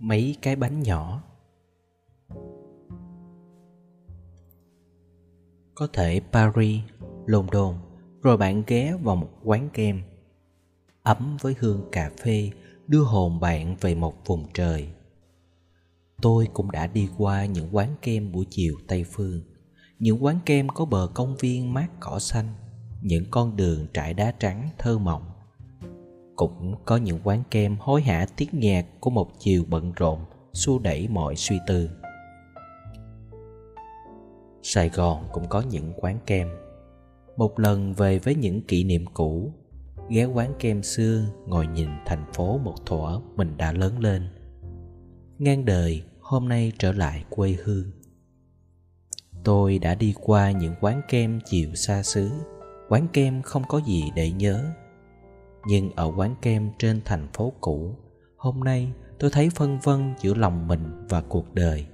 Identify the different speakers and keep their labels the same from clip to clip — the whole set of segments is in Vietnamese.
Speaker 1: mấy cái bánh nhỏ. Có thể Paris, London, rồi bạn ghé vào một quán kem ấm với hương cà phê đưa hồn bạn về một vùng trời. Tôi cũng đã đi qua những quán kem buổi chiều Tây Phương, những quán kem có bờ công viên mát cỏ xanh, những con đường trải đá trắng thơ mộng. Cũng có những quán kem hối hả tiếng nhạc của một chiều bận rộn xua đẩy mọi suy tư. Sài Gòn cũng có những quán kem. Một lần về với những kỷ niệm cũ, ghé quán kem xưa ngồi nhìn thành phố một thuở mình đã lớn lên. Ngang đời hôm nay trở lại quê hương. Tôi đã đi qua những quán kem chiều xa xứ, quán kem không có gì để nhớ. Nhưng ở quán kem trên thành phố cũ, hôm nay tôi thấy phân vân giữa lòng mình và cuộc đời.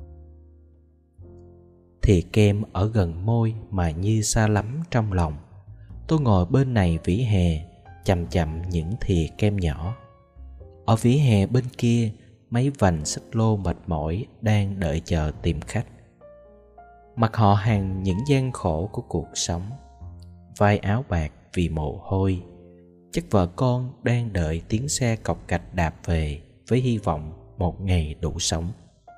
Speaker 1: Thìa kem ở gần môi mà như xa lắm trong lòng. Tôi ngồi bên này vỉa hè, chậm chậm những thìa kem nhỏ. Ở vỉa hè bên kia, mấy vành xích lô mệt mỏi đang đợi chờ tìm khách. Mặt họ hàng những gian khổ của cuộc sống, vai áo bạc vì mồ hôi. Chắc vợ con đang đợi tiếng xe cộc cạch đạp về với hy vọng một ngày đủ sống.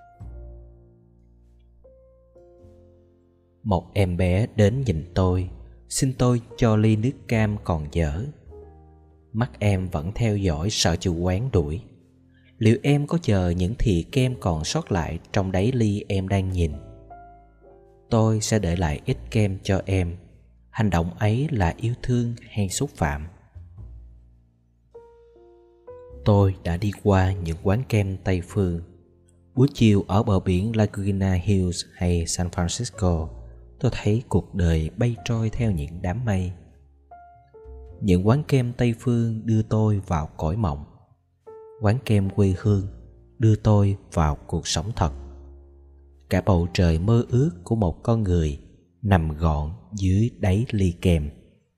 Speaker 1: Một em bé đến nhìn tôi, xin tôi cho ly nước cam còn dở. Mắt em vẫn theo dõi sợ chủ quán đuổi. Liệu em có chờ những thìa kem còn sót lại trong đáy ly em đang nhìn? Tôi sẽ để lại ít kem cho em. Hành động ấy là yêu thương hay xúc phạm? Tôi đã đi qua những quán kem Tây Phương. Buổi chiều ở bờ biển Laguna Hills hay San Francisco, tôi thấy cuộc đời bay trôi theo những đám mây. Những quán kem Tây Phương đưa tôi vào cõi mộng. Quán kem quê hương đưa tôi vào cuộc sống thật. Cả bầu trời mơ ước của một con người nằm gọn dưới đáy ly kem.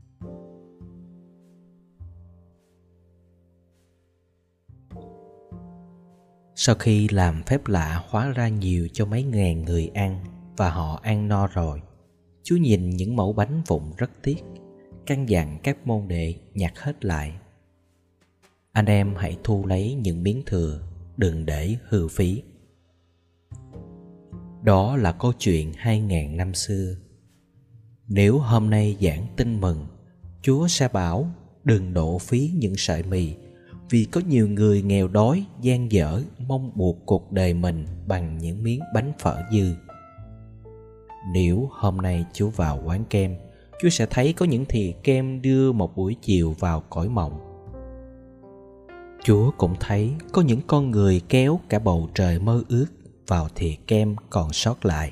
Speaker 1: Sau khi làm phép lạ hóa ra nhiều cho mấy ngàn người ăn và họ ăn no rồi, Chúa nhìn những mẩu bánh vụn rất tiếc, căn dặn các môn đệ nhặt hết lại. Anh em hãy thu lấy những miếng thừa, đừng để hư phí. Đó là câu chuyện 2000 năm xưa. Nếu hôm nay giảng tin mừng, Chúa sẽ bảo đừng đổ phí những sợi mì, vì có nhiều người nghèo đói, dang dở mong buộc cuộc đời mình bằng những miếng bánh phở dư. Nếu hôm nay Chúa vào quán kem, Chúa sẽ thấy có những thìa kem đưa một buổi chiều vào cõi mộng. Chúa cũng thấy có những con người kéo cả bầu trời mơ ước vào thìa kem còn sót lại.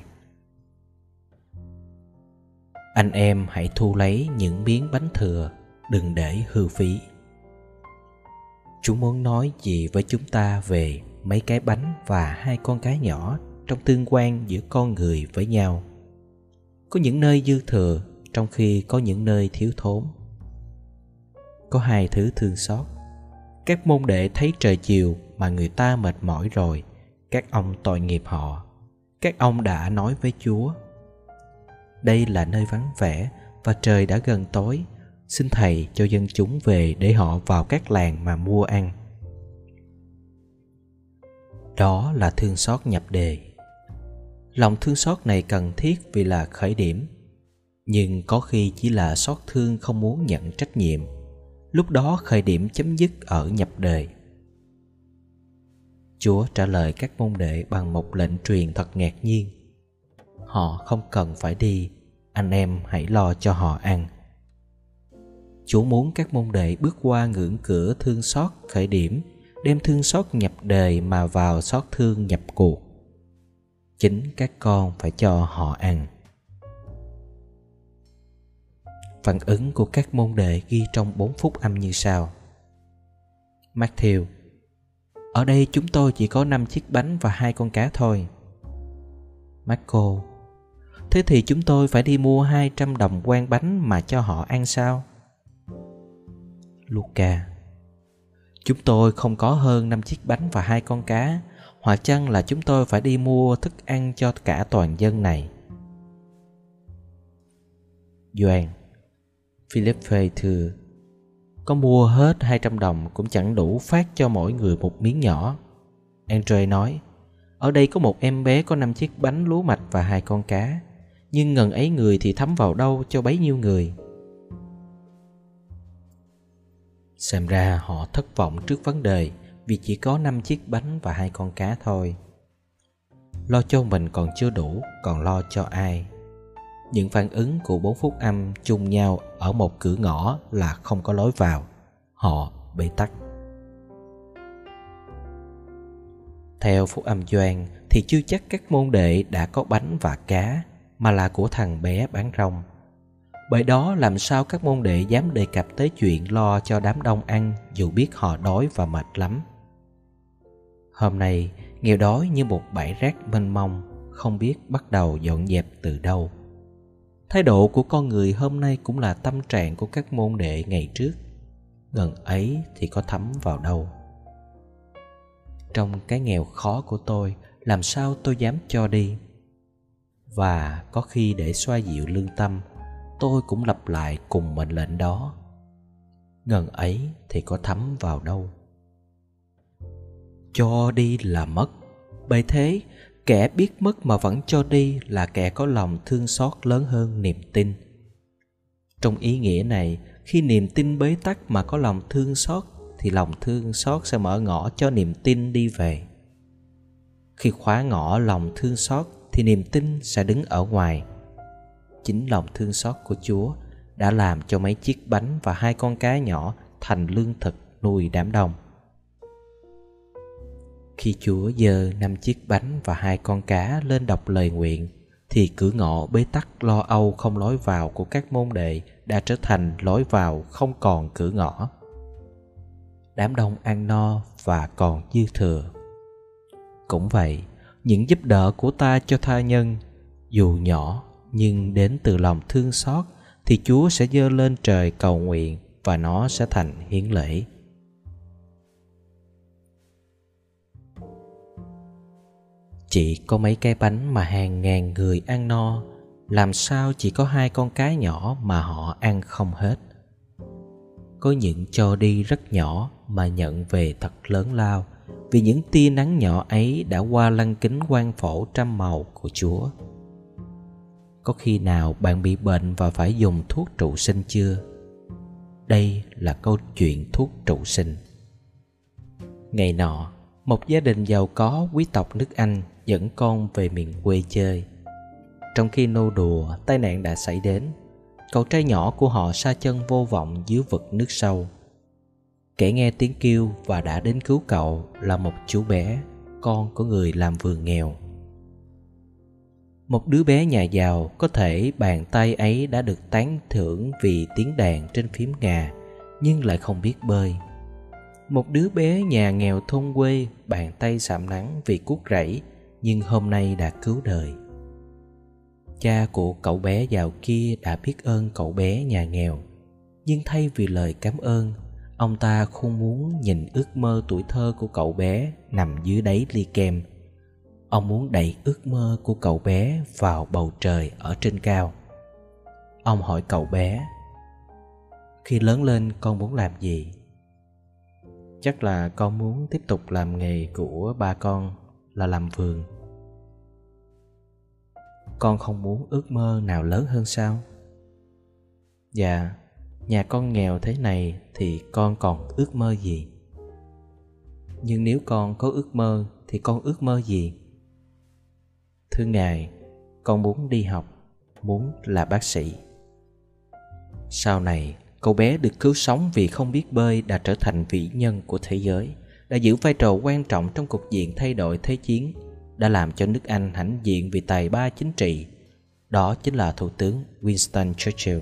Speaker 1: Anh em hãy thu lấy những miếng bánh thừa, đừng để hư phí. Chúa muốn nói gì với chúng ta về mấy cái bánh và hai con cá nhỏ trong tương quan giữa con người với nhau? Có những nơi dư thừa, trong khi có những nơi thiếu thốn. Có hai thứ thương xót. Các môn đệ thấy trời chiều mà người ta mệt mỏi rồi, các ông tội nghiệp họ. Các ông đã nói với Chúa: đây là nơi vắng vẻ và trời đã gần tối, xin Thầy cho dân chúng về để họ vào các làng mà mua ăn. Đó là thương xót nhập đề. Lòng thương xót này cần thiết vì là khởi điểm, nhưng có khi chỉ là xót thương không muốn nhận trách nhiệm. Lúc đó khởi điểm chấm dứt ở nhập đề. Chúa trả lời các môn đệ bằng một lệnh truyền thật ngạc nhiên. Họ không cần phải đi, anh em hãy lo cho họ ăn. Chúa muốn các môn đệ bước qua ngưỡng cửa thương xót khởi điểm, đem thương xót nhập đề mà vào xót thương nhập cuộc. Chính các con phải cho họ ăn. Phản ứng của các môn đệ ghi trong 4 phúc âm như sau. Matthew: ở đây chúng tôi chỉ có 5 chiếc bánh và 2 con cá thôi. Marco: thế thì chúng tôi phải đi mua 200 đồng quan bánh mà cho họ ăn sao? Luca: chúng tôi không có hơn 5 chiếc bánh và 2 con cá, Hoặc chăng là chúng tôi phải đi mua thức ăn cho cả toàn dân này? Doan: Philippe thưa, có mua hết 200 đồng cũng chẳng đủ phát cho mỗi người một miếng nhỏ. Andre nói: ở đây có một em bé có 5 chiếc bánh lúa mạch và 2 con cá, nhưng ngần ấy người thì thấm vào đâu cho bấy nhiêu người. Xem ra họ thất vọng trước vấn đề vì chỉ có 5 chiếc bánh và 2 con cá thôi. Lo cho mình còn chưa đủ, còn lo cho ai? Những phản ứng của 4 phúc âm chung nhau ở một cửa ngõ là không có lối vào. Họ bế tắc. Theo phúc âm Gioan thì chưa chắc các môn đệ đã có bánh và cá, mà là của thằng bé bán rong. Bởi đó làm sao các môn đệ dám đề cập tới chuyện lo cho đám đông ăn, dù biết họ đói và mệt lắm. Hôm nay nghèo đói như một bãi rác mênh mông, không biết bắt đầu dọn dẹp từ đâu. Thái độ của con người hôm nay cũng là tâm trạng của các môn đệ ngày trước. Ngần ấy thì có thấm vào đâu. Trong cái nghèo khó của tôi, làm sao tôi dám cho đi? Và có khi để xoa dịu lương tâm, tôi cũng lặp lại cùng mệnh lệnh đó. Ngần ấy thì có thấm vào đâu. Cho đi là mất. Bởi thế, kẻ biết mất mà vẫn cho đi là kẻ có lòng thương xót lớn hơn niềm tin. Trong ý nghĩa này, khi niềm tin bế tắc mà có lòng thương xót, thì lòng thương xót sẽ mở ngõ cho niềm tin đi về. Khi khóa ngõ lòng thương xót thì niềm tin sẽ đứng ở ngoài. Chính lòng thương xót của Chúa đã làm cho mấy chiếc bánh và 2 con cá nhỏ thành lương thực nuôi đám đông. Khi Chúa giơ 5 chiếc bánh và 2 con cá lên đọc lời nguyện, thì cửa ngõ bế tắc lo âu không lối vào của các môn đệ đã trở thành lối vào không còn cửa ngõ. Đám đông ăn no và còn dư thừa. Cũng vậy, những giúp đỡ của ta cho tha nhân, dù nhỏ nhưng đến từ lòng thương xót, thì Chúa sẽ giơ lên trời cầu nguyện và nó sẽ thành hiến lễ. Chỉ có mấy cái bánh mà hàng ngàn người ăn no, làm sao chỉ có 2 con cá nhỏ mà họ ăn không hết? Có những cho đi rất nhỏ mà nhận về thật lớn lao, vì những tia nắng nhỏ ấy đã qua lăng kính quang phổ trăm màu của Chúa. Có khi nào bạn bị bệnh và phải dùng thuốc trụ sinh chưa? Đây là câu chuyện thuốc trụ sinh. Ngày nọ, một gia đình giàu có quý tộc nước Anh dẫn con về miền quê chơi. Trong khi nô đùa, tai nạn đã xảy đến. Cậu trai nhỏ của họ sa chân vô vọng dưới vực nước sâu. Kẻ nghe tiếng kêu và đã đến cứu cậu là một chú bé, con của người làm vườn nghèo. Một đứa bé nhà giàu, có thể bàn tay ấy đã được tán thưởng vì tiếng đàn trên phím gà, nhưng lại không biết bơi. Một đứa bé nhà nghèo thôn quê, bàn tay sạm nắng vì cuốc rẫy, nhưng hôm nay đã cứu đời. Cha của cậu bé giàu kia đã biết ơn cậu bé nhà nghèo, nhưng thay vì lời cảm ơn, ông ta không muốn nhìn ước mơ tuổi thơ của cậu bé nằm dưới đáy ly kem. Ông muốn đẩy ước mơ của cậu bé vào bầu trời ở trên cao. Ông hỏi cậu bé: khi lớn lên con muốn làm gì? Chắc là con muốn tiếp tục làm nghề của ba con là làm vườn. Con không muốn ước mơ nào lớn hơn sao? Dạ, nhà con nghèo thế này thì con còn ước mơ gì? Nhưng nếu con có ước mơ thì con ước mơ gì? Thưa Ngài, con muốn đi học, muốn là bác sĩ. Sau này, cậu bé được cứu sống vì không biết bơi đã trở thành vĩ nhân của thế giới, đã giữ vai trò quan trọng trong cục diện thay đổi thế chiến, đã làm cho nước Anh hãnh diện vì tài ba chính trị. Đó chính là Thủ tướng Winston Churchill.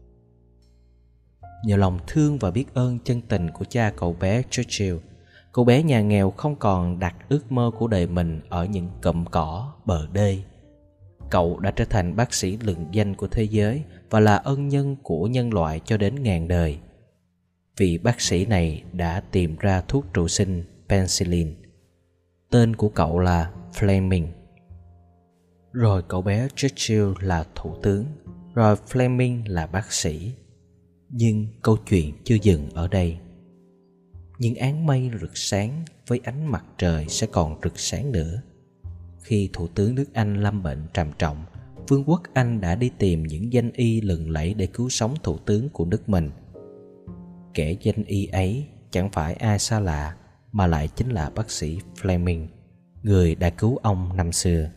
Speaker 1: Nhờ lòng thương và biết ơn chân tình của cha cậu bé Churchill, cậu bé nhà nghèo không còn đặt ước mơ của đời mình ở những cụm cỏ bờ đê. Cậu đã trở thành bác sĩ lừng danh của thế giới và là ân nhân của nhân loại cho đến ngàn đời. Vị bác sĩ này đã tìm ra thuốc trụ sinh penicillin. tên của cậu là Fleming. Rồi cậu bé Churchill là thủ tướng, rồi Fleming là bác sĩ. Nhưng câu chuyện chưa dừng ở đây. Những áng mây rực sáng với ánh mặt trời sẽ còn rực sáng nữa. Khi thủ tướng nước Anh lâm bệnh trầm trọng, Vương quốc Anh đã đi tìm những danh y lừng lẫy để cứu sống thủ tướng của nước mình. Kẻ danh y ấy chẳng phải ai xa lạ mà lại chính là bác sĩ Fleming, người đã cứu ông năm xưa.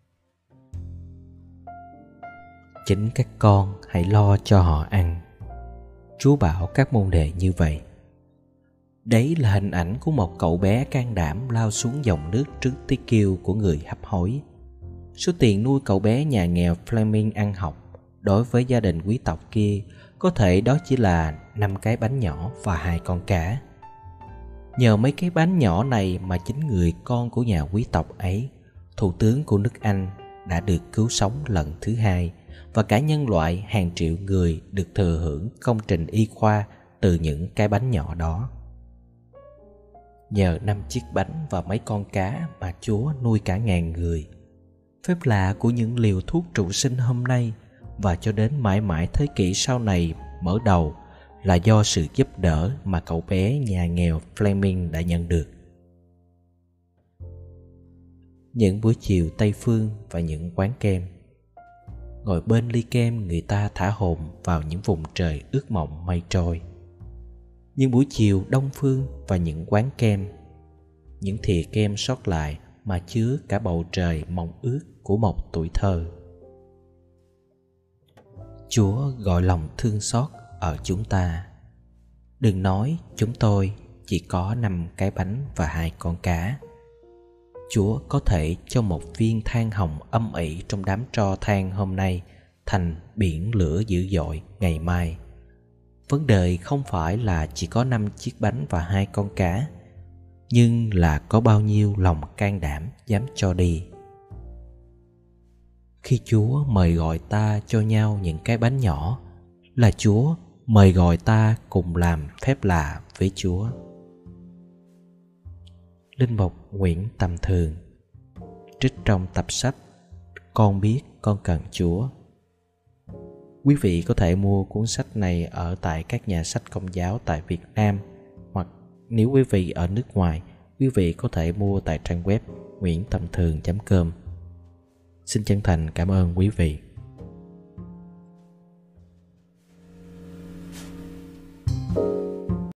Speaker 1: Chính các con hãy lo cho họ ăn, Chúa bảo các môn đệ như vậy. Đấy là hình ảnh của một cậu bé can đảm lao xuống dòng nước trước tiếng kêu của người hấp hối. Số tiền nuôi cậu bé nhà nghèo Fleming ăn học đối với gia đình quý tộc kia có thể đó chỉ là 5 cái bánh nhỏ và 2 con cá. Nhờ mấy cái bánh nhỏ này mà chính người con của nhà quý tộc ấy, thủ tướng của nước Anh, đã được cứu sống lần thứ hai, và cả nhân loại hàng triệu người được thừa hưởng công trình y khoa từ những cái bánh nhỏ đó. Nhờ 5 chiếc bánh và mấy con cá mà Chúa nuôi cả ngàn người. Phép lạ của những liều thuốc trụ sinh hôm nay và cho đến mãi mãi thế kỷ sau này mở đầu là do sự giúp đỡ mà cậu bé nhà nghèo Fleming đã nhận được. Những buổi chiều Tây Phương và những quán kem. Ngồi bên ly kem, người ta thả hồn vào những vùng trời ước mộng mây trôi. Những buổi chiều Đông Phương và những quán kem, những thìa kem sót lại mà chứa cả bầu trời mong ước của một tuổi thơ. Chúa gọi lòng thương xót ở chúng ta. Đừng nói chúng tôi chỉ có 5 cái bánh và 2 con cá. Chúa có thể cho một viên than hồng âm ỉ trong đám tro than hôm nay thành biển lửa dữ dội ngày mai. Vấn đề không phải là chỉ có 5 chiếc bánh và 2 con cá, nhưng là có bao nhiêu lòng can đảm dám cho đi. Khi Chúa mời gọi ta cho nhau những cái bánh nhỏ, là Chúa mời gọi ta cùng làm phép lạ với Chúa. Linh mục Nguyễn Tầm Thường, trích trong tập sách Con biết con cần Chúa. Quý vị có thể mua cuốn sách này ở tại các nhà sách Công giáo tại Việt Nam, hoặc nếu quý vị ở nước ngoài, quý vị có thể mua tại trang web nguyentamthường.com. Xin chân thành cảm ơn quý vị.